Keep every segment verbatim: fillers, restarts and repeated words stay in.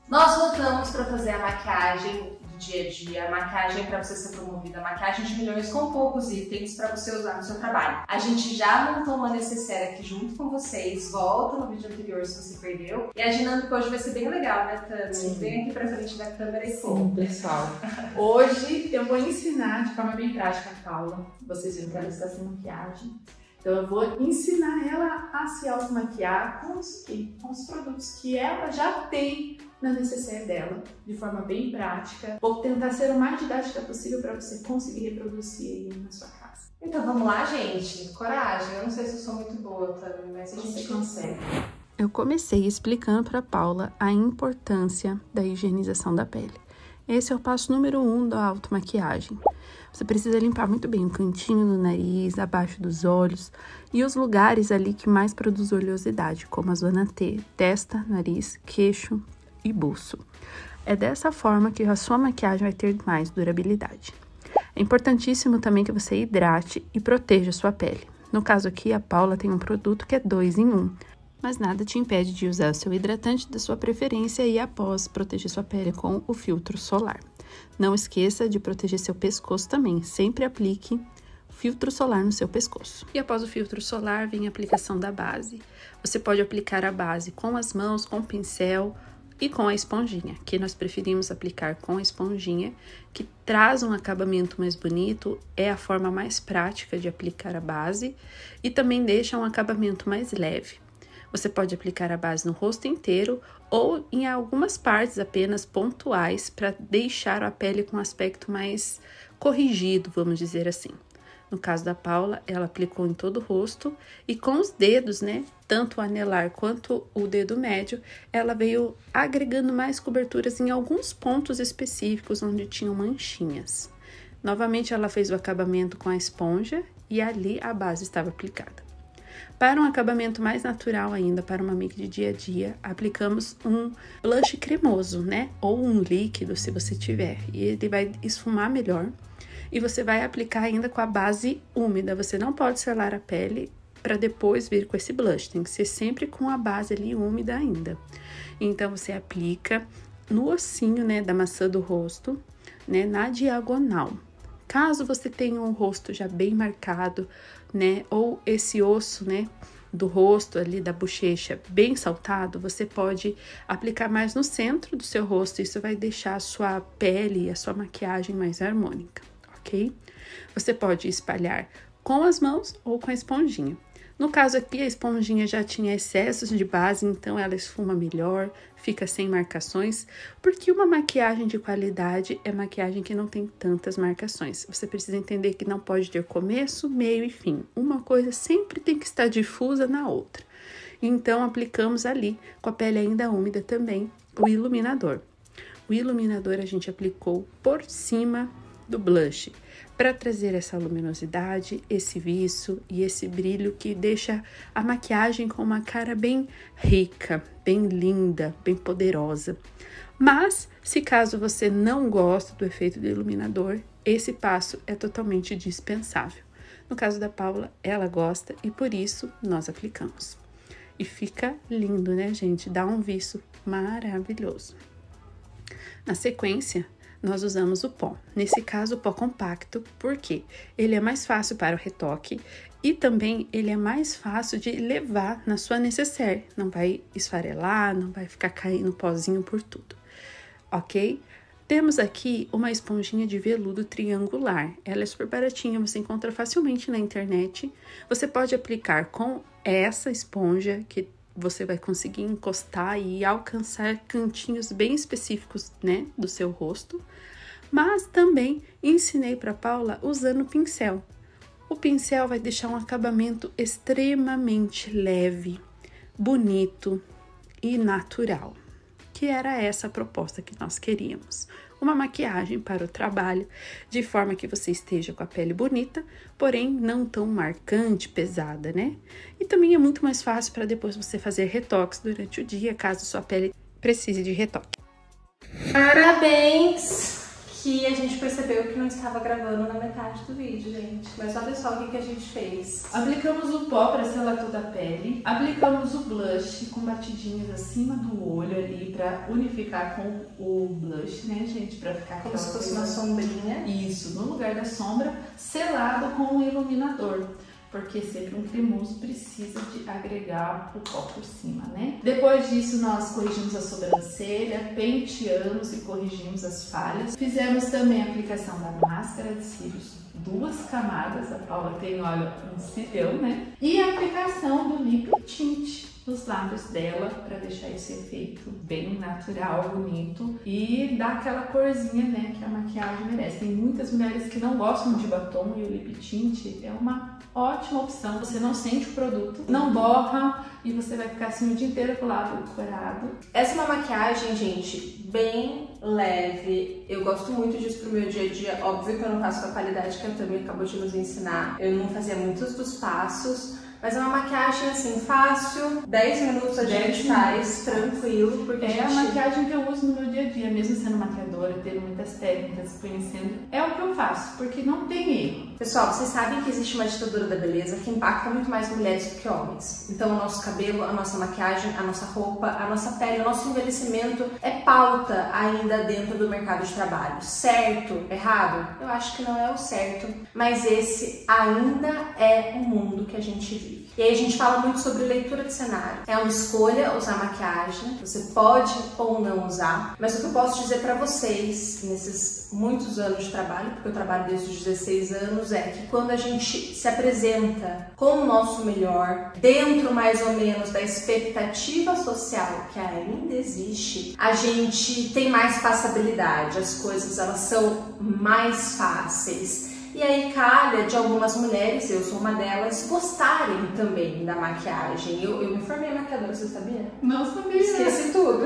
Nós voltamos para fazer a maquiagem do dia a dia, a maquiagem para você ser promovida, a maquiagem de milhões com poucos itens para você usar no seu trabalho. A gente já montou uma necessaire aqui junto com vocês, volta no vídeo anterior se você perdeu. E a dinâmica hoje vai ser bem legal, né, Tami? Sim. Vem aqui pra frente da câmera e sim, pessoal. Hoje eu vou ensinar de forma bem prática a Paula. Vocês viram que ela está sem maquiagem. Então eu vou ensinar ela a se automaquiar com os, com os produtos que ela já tem na necessaire dela, de forma bem prática. Vou tentar ser o mais didática possível para você conseguir reproduzir aí na sua casa. Então vamos lá, gente. Coragem. Eu não sei se eu sou muito boa, Tami, mas a gente consegue. Eu comecei explicando para Paula a importância da higienização da pele. Esse é o passo número um da automaquiagem. Você precisa limpar muito bem o cantinho do nariz, abaixo dos olhos e os lugares ali que mais produz oleosidade, como a zona T, testa, nariz, queixo e buço. É dessa forma que a sua maquiagem vai ter mais durabilidade. É importantíssimo também que você hidrate e proteja a sua pele. No caso aqui, a Paula tem um produto que é dois em um. Mas nada te impede de usar o seu hidratante da sua preferência e após proteger sua pele com o filtro solar. Não esqueça de proteger seu pescoço também, sempre aplique filtro solar no seu pescoço. E após o filtro solar vem a aplicação da base. Você pode aplicar a base com as mãos, com o pincel e com a esponjinha, que nós preferimos aplicar com a esponjinha, que traz um acabamento mais bonito, é a forma mais prática de aplicar a base e também deixa um acabamento mais leve. Você pode aplicar a base no rosto inteiro ou em algumas partes apenas pontuais para deixar a pele com um aspecto mais corrigido, vamos dizer assim. No caso da Paula, ela aplicou em todo o rosto e com os dedos, né, tanto o anelar quanto o dedo médio, ela veio agregando mais coberturas em alguns pontos específicos onde tinham manchinhas. Novamente, ela fez o acabamento com a esponja e ali a base estava aplicada. Para um acabamento mais natural ainda, para uma make de dia a dia, aplicamos um blush cremoso, né? Ou um líquido, se você tiver. E ele vai esfumar melhor. E você vai aplicar ainda com a base úmida. Você não pode selar a pele para depois vir com esse blush. Tem que ser sempre com a base ali úmida ainda. Então, você aplica no ossinho, né, da maçã do rosto, né, na diagonal. Caso você tenha um rosto já bem marcado, né, ou esse osso, né, do rosto ali da bochecha bem saltado, você pode aplicar mais no centro do seu rosto. Isso vai deixar a sua pele e a sua maquiagem mais harmônica, ok? Você pode espalhar com as mãos ou com a esponjinha. No caso aqui, a esponjinha já tinha excessos de base, então ela esfuma melhor, fica sem marcações, porque uma maquiagem de qualidade é maquiagem que não tem tantas marcações. Você precisa entender que não pode ter começo, meio e fim. Uma coisa sempre tem que estar difusa na outra. Então, aplicamos ali, com a pele ainda úmida também, o iluminador. O iluminador a gente aplicou por cima do blush, para trazer essa luminosidade, esse viço e esse brilho que deixa a maquiagem com uma cara bem rica, bem linda, bem poderosa. Mas, se caso você não gosta do efeito do iluminador, esse passo é totalmente dispensável. No caso da Paula, ela gosta e por isso nós aplicamos. E fica lindo, né, gente? Dá um viço maravilhoso. Na sequência, nós usamos o pó. Nesse caso, o pó compacto, porque ele é mais fácil para o retoque e também ele é mais fácil de levar na sua necessaire. Não vai esfarelar, não vai ficar caindo pozinho por tudo, ok? Temos aqui uma esponjinha de veludo triangular. Ela é super baratinha, você encontra facilmente na internet. Você pode aplicar com essa esponja que você vai conseguir encostar e alcançar cantinhos bem específicos, né, do seu rosto. Mas também ensinei para Paula usando o pincel. O pincel vai deixar um acabamento extremamente leve, bonito e natural, que era essa a proposta que nós queríamos. Uma maquiagem para o trabalho, de forma que você esteja com a pele bonita, porém não tão marcante, pesada, né? E também é muito mais fácil para depois você fazer retoques durante o dia, caso sua pele precise de retoque. Parabéns! que a gente percebeu que não estava gravando na metade do vídeo, gente. Mas olha só o que, que a gente fez. Aplicamos o pó para selar toda a pele. Aplicamos o blush com batidinhas acima do olho ali para unificar com o blush, né, gente? Para ficar como se fosse uma sombrinha. Isso, no lugar da sombra, selado com um iluminador. Porque sempre um cremoso precisa de agregar o pó por cima, né? Depois disso, nós corrigimos a sobrancelha, penteamos e corrigimos as falhas. Fizemos também a aplicação da máscara de cílios, duas camadas, a Paula tem, olha, um cilhão, né? E a aplicação do lip tint nos lábios dela, para deixar esse efeito bem natural, bonito e dar aquela corzinha, né, que a maquiagem merece. Tem muitas mulheres que não gostam de batom e o lip tint é uma ótima opção. Você não sente o produto, não borra e você vai ficar assim o dia inteiro com o lábio corado. Essa é uma maquiagem, gente, bem leve. Eu gosto muito disso pro meu dia a dia. Óbvio que eu não faço com a qualidade que a Tami acabou de nos ensinar. Eu não fazia muitos dos passos. Mas é uma maquiagem assim, fácil, dez minutos a gente faz, tranquilo, porque é a, gente... a maquiagem que eu uso no meu dia a dia, mesmo sendo maquiadora, tendo muitas técnicas, conhecendo, é o que eu faço, porque não tem erro. Pessoal, vocês sabem que existe uma ditadura da beleza que impacta muito mais mulheres do que homens. Então o nosso cabelo, a nossa maquiagem, a nossa roupa, a nossa pele, o nosso envelhecimento é pauta ainda dentro do mercado de trabalho. Certo? Errado? Eu acho que não é o certo, mas esse ainda é o mundo que a gente vive. E aí a gente fala muito sobre leitura de cenário. É uma escolha usar maquiagem, você pode ou não usar, mas o que eu posso dizer pra vocês nesses muitos anos de trabalho, porque eu trabalho desde os dezesseis anos, é que quando a gente se apresenta com o nosso melhor, dentro mais ou menos da expectativa social que ainda existe, a gente tem mais passabilidade, as coisas elas são mais fáceis. E aí calha de algumas mulheres, eu sou uma delas, gostarem também da maquiagem. Eu, eu me formei maquiadora, você sabia? Não sabia. Esqueci tudo.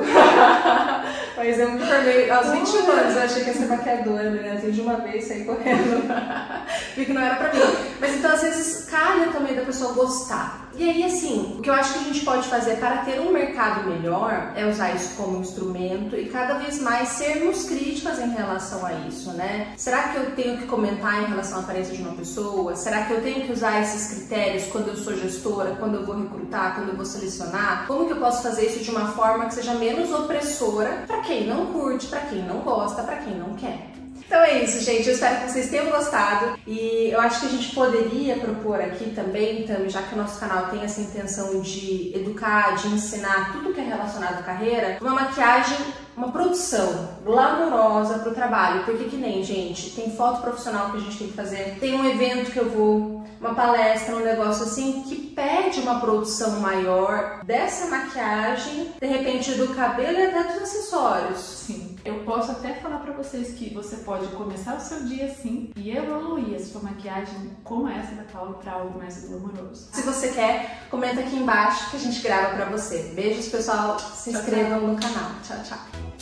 Mas eu me formei aos vinte e um anos, eu achei que ia ser maquiadora, né? Assim, de uma vez, saí correndo. Vi que não era pra mim. Mas então, às vezes, calha também da pessoa gostar. E aí, assim, o que eu acho que a gente pode fazer para ter um mercado melhor é usar isso como instrumento e cada vez mais sermos críticas em relação a isso, né? Será que eu tenho que comentar em relação à aparência de uma pessoa? Será que eu tenho que usar esses critérios quando eu sou gestora, quando eu vou recrutar, quando eu vou selecionar? Como que eu posso fazer isso de uma forma que seja menos opressora para quem não curte, para quem não gosta, para quem não quer? Então é isso, gente. Eu espero que vocês tenham gostado e eu acho que a gente poderia propor aqui também, Tami, já que o nosso canal tem essa intenção de educar, de ensinar tudo que é relacionado à carreira, uma maquiagem, uma produção glamourosa pro trabalho, porque que nem, gente, tem foto profissional que a gente tem que fazer, tem um evento que eu vou, uma palestra, um negócio assim, que pede uma produção maior dessa maquiagem, de repente do cabelo e até dos acessórios. Sim, eu posso até falar pra vocês que você pode começar o seu dia assim e evoluir a sua maquiagem como essa da Paula pra algo mais glamouroso. Se você quer, comenta aqui embaixo que a gente grava pra você. Beijos, pessoal. Se inscrevam no canal. Tchau, tchau.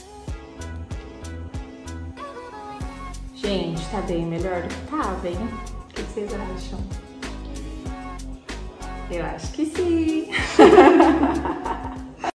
Gente, tá bem melhor do que tava, hein? O que vocês acham? Eu acho que sim.